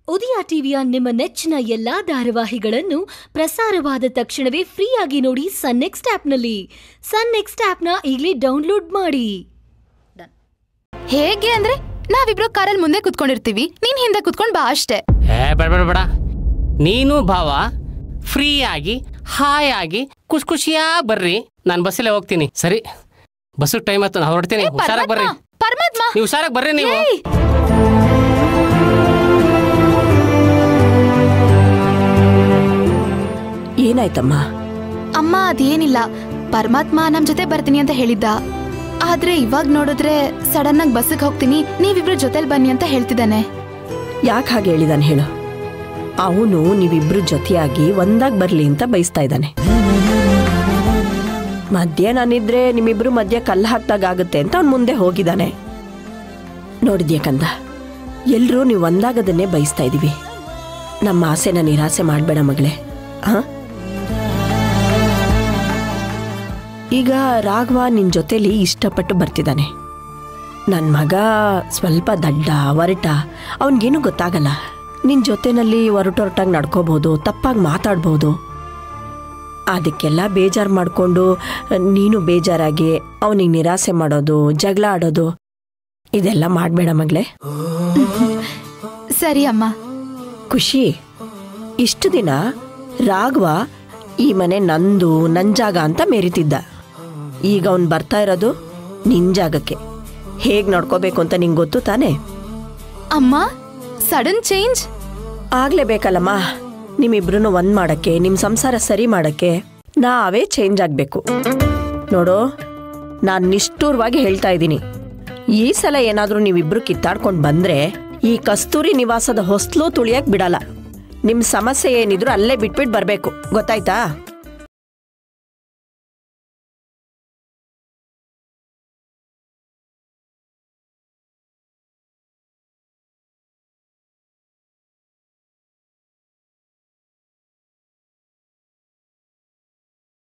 ಉದಯ ಟಿವಿಯ ನಿಮ್ಮ ನೆಚ್ಚಿನ ಎಲ್ಲಾ ಧಾರಾವಾಹಿಗಳನ್ನು ಪ್ರಸಾರವಾದ ತಕ್ಷಣವೇ ಫ್ರೀಯಾಗಿ ನೋಡಿ ಸನ್ ನೆಕ್ಸ್ಟ್ ಆಪ್ನಲ್ಲಿ. ಸನ್ ನೆಕ್ಸ್ಟ್ ಆಪ್ನ ಈಗಲೇ ಡೌನ್ಲೋಡ್ ಮಾಡಿ. ಹೇಗೆ ಅಂದ್ರೆ ನಾವಿಬ್ರು ಕಾರಲ್ಲಿ ಮುಂದೆ ಕುತ್ಕೊಂಡಿರ್ತೀವಿ, ನೀನ್ ಹಿಂದೆ ಕುತ್ಕೊಂಡ್ ಬಾ ಅಷ್ಟೇ. ಬೇಡ ನೀನು ಭಾವ ಫ್ರೀ ಆಗಿ ಹಾಯಾಗಿ ಖುಷಿಯಾಗಿ ಬರ್ರಿ. ನಾನು ಬಸ್ಸಲ್ಲೇ ಹೋಗ್ತೀನಿ. ಸರಿ, ಬಸ್ಸು ಟೈಮ್ ಆಯ್ತು, ನಾನು ಹೊರಡ್ತೀನಿ. ಹುಷಾರಾಗಿ ಬರ್ರಿ. ಪರಮಾತ್ಮ, ನೀವು ಹುಷಾರಾಗಿ ಬರ್ರಿ. ನೀವು ಏನಾಯ್ತಮ್ಮ? ಅಮ್ಮ ಅದೇನಿಲ್ಲ, ಪರಮಾತ್ಮ ನಮ್ ಜೊತೆ ಬರ್ತೀನಿ ಅಂತ ಹೇಳಿದ್ದ. ಆದ್ರೆ ಇವಾಗ ನೋಡಿದ್ರೆ ಸಡನ್ ಆಗಿ ಬಸ್ಸಿಗೆ ಹೋಗ್ತೀನಿ, ನೀವಿಬ್ರು ಜೊತೆಲಿ ಬನ್ನಿ ಅಂತ ಹೇಳ್ತಿದ್ದಾನೆ. ಯಾಕೆ ಹಾಗೆ ಹೇಳಿದಾನೆ ಹೇಳು? ಅವನು ನೀವಿಬ್ರು ಜೊತೆಯಾಗಿ ಒಂದಾಗಿ ಬರ್ಲಿ ಅಂತ ಬಯಸ್ತಾ ಇದ್ದಾನೆ. ಮಧ್ಯೆ ನಾನಿದ್ರೆ ನಿಮ್ಮಿಬ್ರು ಮಧ್ಯೆ ಕಲ್ಲು ಹಾಕ್ದಾಗುತ್ತೆ ಅಂತ ಅವ್ನು ಮುಂದೆ ಹೋಗಿದ್ದಾನೆ. ನೋಡಿದ್ಯಾ ಕಂದ, ಎಲ್ರೂ ನೀವು ಒಂದಾಗದನ್ನೇ ಬಯಸ್ತಾ ಇದೀವಿ. ನಮ್ಮ ಆಸೆನ ನಿರಾಸೆ ಮಾಡಬೇಡ ಮಗಳೇ. ಈಗ ರಾಘವ ನಿನ್ ಜೊತೆಲಿ ಇಷ್ಟಪಟ್ಟು ಬರ್ತಿದ್ದಾನೆ. ನನ್ನ ಮಗ ಸ್ವಲ್ಪ ದಡ್ಡ ಒರಟ, ಅವನಿಗೇನು ಗೊತ್ತಾಗಲ್ಲ. ನಿನ್ನ ಜೊತೆನಲ್ಲಿ ಹೊರಟಾಗಿ ನಡ್ಕೋಬಹುದು, ತಪ್ಪಾಗಿ ಮಾತಾಡ್ಬೋದು. ಅದಕ್ಕೆಲ್ಲ ಬೇಜಾರು ಮಾಡಿಕೊಂಡು ನೀನು ಬೇಜಾರಾಗಿ ಅವನಿಗೆ ನಿರಾಸೆ ಮಾಡೋದು, ಜಗಳ ಆಡೋದು ಇದೆಲ್ಲ ಮಾಡಬೇಡ ಮಗಳೇ. ಸರಿ ಅಮ್ಮ. ಖುಷಿ, ಇಷ್ಟು ದಿನ ರಾಘವ ಈ ಮನೆ ನಂದು, ನನ್ನ ಜಾಗ ಅಂತ ಮೆರಿತಿದ್ದ. ಈಗ ಅವನು ಬರ್ತಾ ಇರೋದು ನಿನ್ನ ಜಾಗಕ್ಕೆ. ಹೇಗೆ ನಡ್ಕೋಬೇಕು ಅಂತ ನಿಂಗೆ ಗೊತ್ತು ತಾನೆ? ಅಮ್ಮ, ಸಡನ್ ಚೇಂಜ್ ಆಗ್ಲೇಬೇಕಲ್ಲಮ್ಮ. ನಿಮ್ಮಿಬ್ರು ಒಂದ್ ಮಾಡಕ್ಕೆ, ನಿಮ್ಮ ಸಂಸಾರ ಸರಿ ಮಾಡಕ್ಕೆ ನಾವೇ ಚೇಂಜ್ ಆಗ್ಬೇಕು. ನೋಡು, ನಾನು ನಿಷ್ಠೂರವಾಗಿ ಹೇಳ್ತಾ ಇದ್ದೀನಿ, ಈ ಸಲ ಏನಾದ್ರೂ ನೀವಿಬ್ರು ಕಿತ್ತಾಡ್ಕೊಂಡು ಬಂದ್ರೆ ಈ ಕಸ್ತೂರಿ ನಿವಾಸದ ಹೊಸ್ಲು ತುಳಿಯಕ್ ಬಿಡಲ್ಲ. ನಿಮ್ ಸಮಸ್ಯೆ ಏನಿದ್ರು ಅಲ್ಲೇ ಬಿಟ್ಬಿಟ್ಟು ಬರ್ಬೇಕು, ಗೊತ್ತಾಯ್ತಾ?